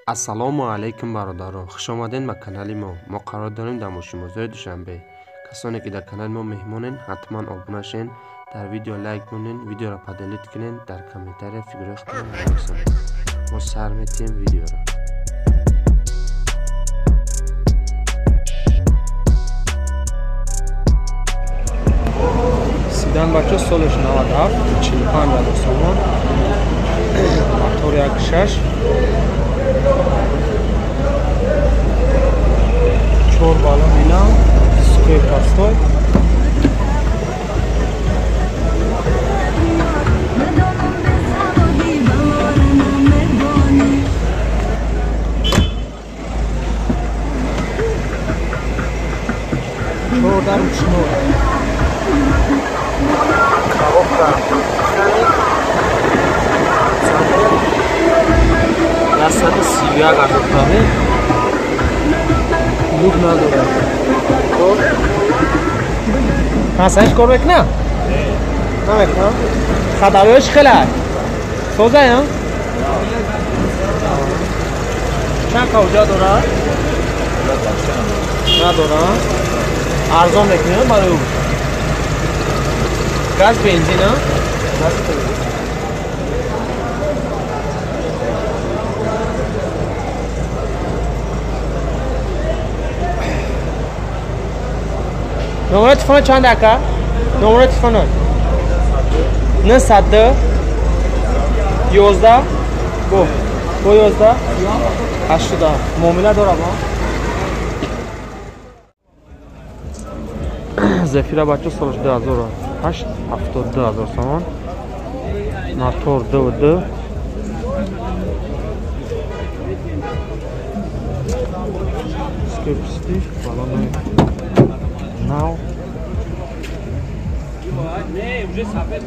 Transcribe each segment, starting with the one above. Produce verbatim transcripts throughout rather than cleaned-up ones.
ассалому алайкум бародарон, хуш омадед ба канали мо. Мо қарор дорем дар мошинбозори Душанбе. Касоне ки дар канали мо меҳмонен, ҳатман обуна шен, дар видео лайк монен, видеоро падалит кунен, дар комментария фикрҳои худтон нависонед. Мо сар метиҳем видеоро. Сидан бача солаш навад ҳафт, чил и панҷ ҳазор сомон. Мотори як шаш. Чор балон инам, ской постой. Чор дар ручной. Коробка. Ясады сивяк азотами. Лук надо. Масаж корбек на? Намек на? Хадавёш хелай. Созаям? Чанд кавҷа дора? Надора. Арзон мекунем барои ӯ. Газ бензин а? Газ бензин. Номер телефон чанд ака? Номер телефон نه صد یازده بو بو یازده هشتاد معامله داره با زفیره بچه سالش دو هزار و هشت هفتاد دو هزار سامان موتور دو و دو سکیپستی بالان ناو نه уже сафед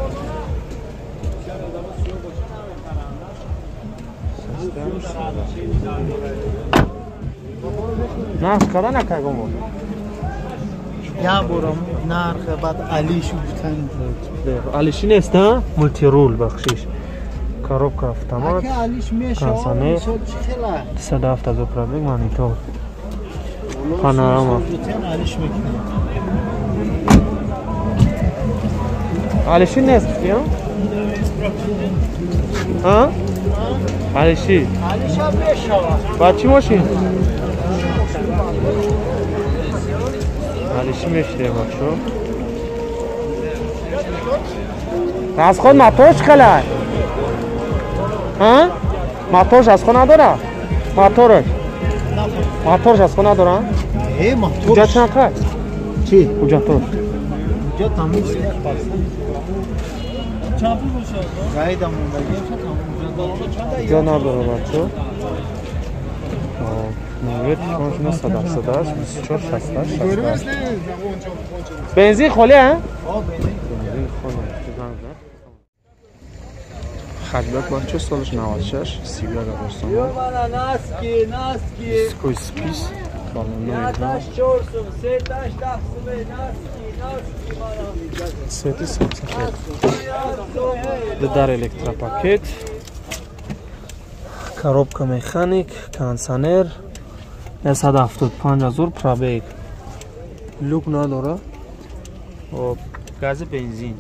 нарх када накагом я бурам нарх бад алиш гуфтан алиш нест а мультирул бахшиш коробка автомат консонер сад и ҳафт ҳазор пробег монитор панорама алиш мекунам алиши нест я а алиши алиша бешава бачи машин алиши мешре бачо аз ход матош калай а матош аз ход надора моторш моторш аз ход надора э мотор уҷа чақа чи уҷатош уҷа тамиз чапи бошад гайда мондагӣ уҷа надора бачо номер телефоншон сад ҳафтад и ҳашт бисту чор шастад шастад бензин холӣ а бензин холӣ хаҷбек бачо солаш навад и шаш си як ҳазор сомон ской спис балонои сети сепсафед дар электропакет коробка механик кондиционер сад и ҳафтод и панҷ ҳазор пробег люк надора гази бензин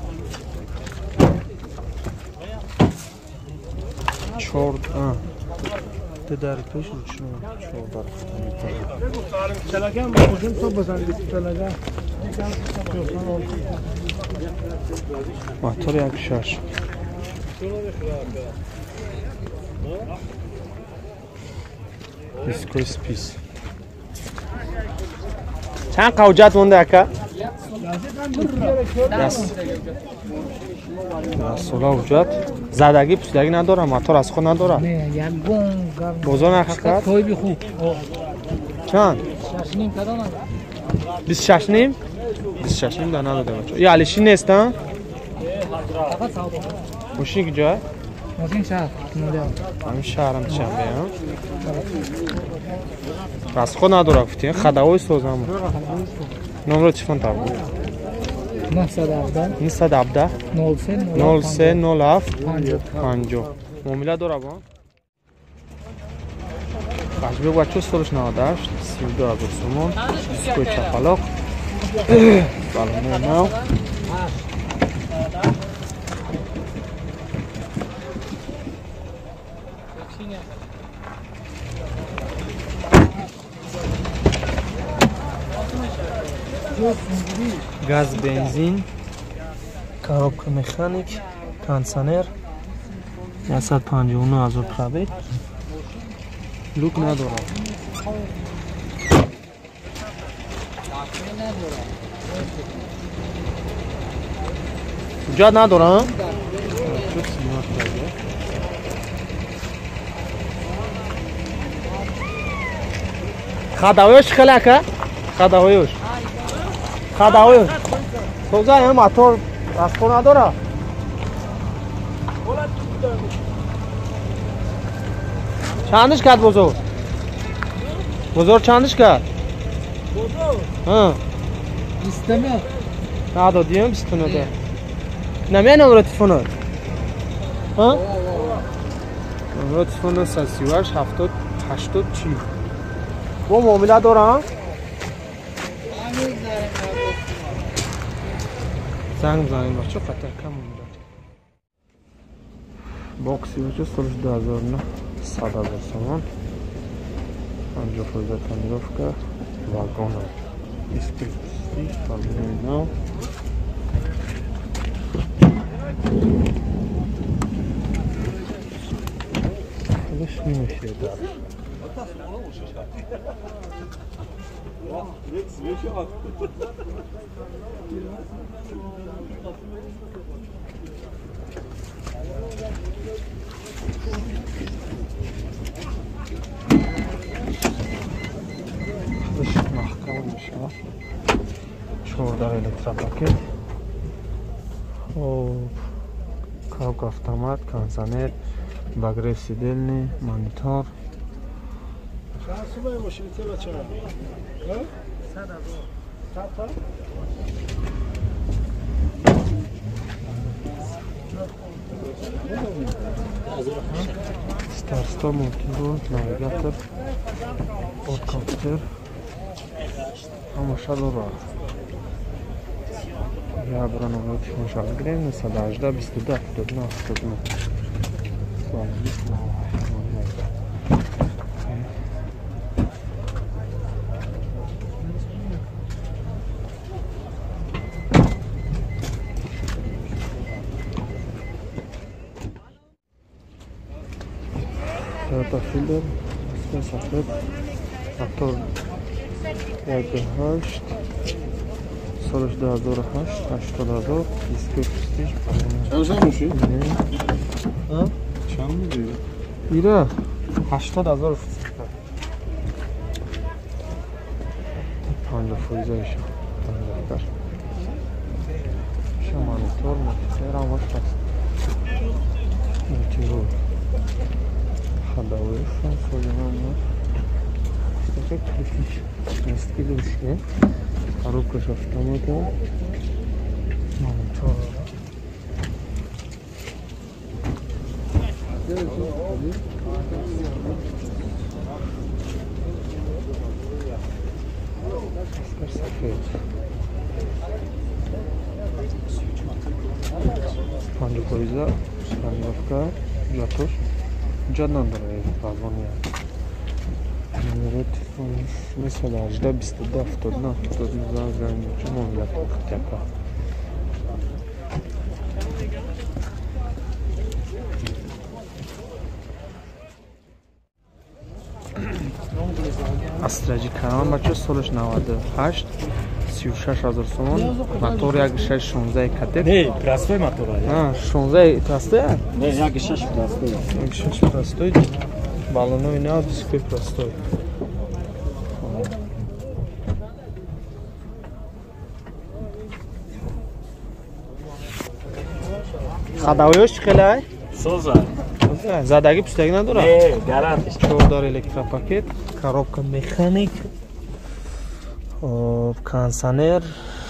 чор а дар пеш ручно чор дар чалагам можем то базанди чалага мотор як шаш диской спис чанд қавҷат монда ака сола ҳуҷҷат задагӣ пусдагӣ надора мотор аз худ надора бозор нахақат чанд бисту шаш ним бисту шаш ним да надода бачо ин алиши нест а мошини ки ҷоя ҳамин шаҳрам Душанбе аз худ надора гуфтӣ хадавои созам номери телефон табу نهصد و هفده نود و سه نود و هفت پنجاه معامله داره با Хажбек бачо солиш навад и ҳашт си ду ҳазор сомон. Дискои чапалоқ. Балонои нав. Газ, бензин, коробка механик, кондиционер. сад و پنجاه و نه هزار пробег. Люк надорад. ҷад надорам? Ходовоёш хеле ака? Ходовоёш. Ходовоёш. Тоза ҳам мотор расхо надора? چندش کرد بزرگ؟ بزرگ چندش کرد؟ بزرگ؟ ها بیست و نه ندادیم بیست و نه ده نمیه نمره تلفنت؟ ها؟ نمره تلفن صد و سی و هشت هفتاد هشتاد چی؟ با معامله دارم؟ زنگ بزنیم بچه خطر کم مونده باکسی بچه سالش دو هزار و نه صد هزار сомон. панҷоҳ фоиз тонировка, вагон, дискретсий, балонои нав. Хелеш немешеда. чордаҳ электропакет, коробка автомат, кондиционер, багрев сидельный, монитор. старт-стоп, мультируль, навигатор, компьютер. ҳамаша дорад. Я бра номер телефоншо бигирем сад و هجده بیست و دو هفتاد و نه هفتاد و نه. Toyota Fielder سفید موتور یک و هشت سالش دو هزار و هشت هشتاد هزار دیسک پرستیژ چند میشه؟ ها؟ چند میگه؟ ایره هشتاد هزار پنجاه فویزایش پنجاه شما مانیتور مانیتور هم باش هست مانیتور ходовые фольгамент. Как крутить? Настолько лучше. Коробка с автоматом. Монитор. Панҷоҳ фоиза установка жатур ҷаддан дорад вагони номери телефони мисол ҳажда бисту ду ҳафтод و نه ҳаптод و نه занг муомила кунед. Астраҷи Карам бача солаш навад و ҳашт سی و شش هزار сомон. Мотор як шаш шонздаҳ катет. Не, простой мотор. А, шонздаҳ простой? Не, як шаш простой. як шаш простой. Балонои нав, дискои простой. Ходовоёш хеле? Соза. Задаги пуштаги надорад? Не, гарант. чордаҳ электропакет, коробка механик, кондиционер,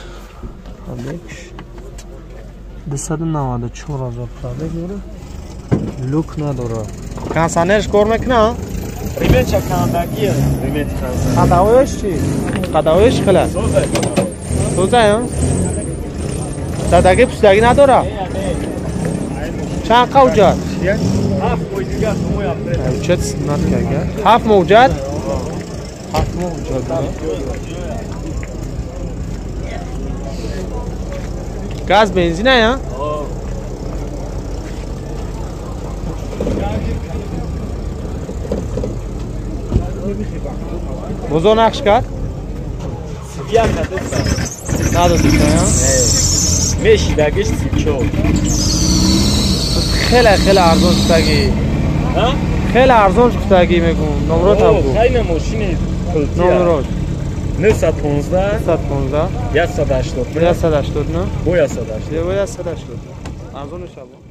двести девяносто четыре هزار пробег дорад. Люк надорад. Кондиционерш кор мекунад? ремет чакандагиye. Ремет kansa. Qadavoysh chi? Qadavoysh qila. So'zay. So'zay-yu. Dadagi pustagi nadora. Chand qavjat? Hafta qo'ydiga to'y yaptı. Uchat snatkaga. Haf mavjud. Haf mavjud. Gaz benzina ya? Bozor naqsh kad? Sibyan kadesa. Nadodikda ya? Meshidagish sibcho. Xela xela arzon chiqdagi. Ha? Xela arzon chiqdagi megum. Nomrod ham bu. Qayna mashina pulti. Nomrod. نهصد و پانزده صد و پانزده صد و هشتاد صد و هشتاد نه bu yasada. صد و هشتاد ارزون شب